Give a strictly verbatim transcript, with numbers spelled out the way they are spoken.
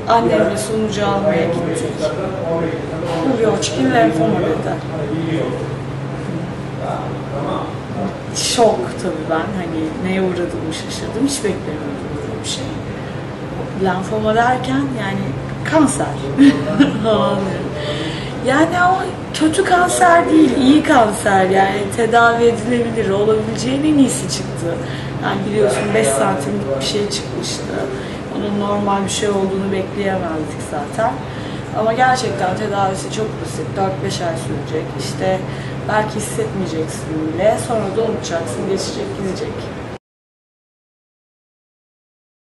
Annemle sonucu almaya gittik. Bu bir Hodgkin lenfoma dedi. Şok tabii ben. Hani neye uğradığımı şaşırdım. Hiç beklemiyordum böyle bir şey. Lenfoma derken yani kanser. Yani ama kötü kanser değil, iyi kanser, yani tedavi edilebilir, olabileceğin en iyisi çıktı. Yani biliyorsun beş santimlik bir şey çıkmıştı. Onun normal bir şey olduğunu bekleyemezdik zaten. Ama gerçekten tedavisi çok basit, dört beş ay sürecek. İşte belki hissetmeyeceksin bile, sonra da unutacaksın, geçecek, gidecek.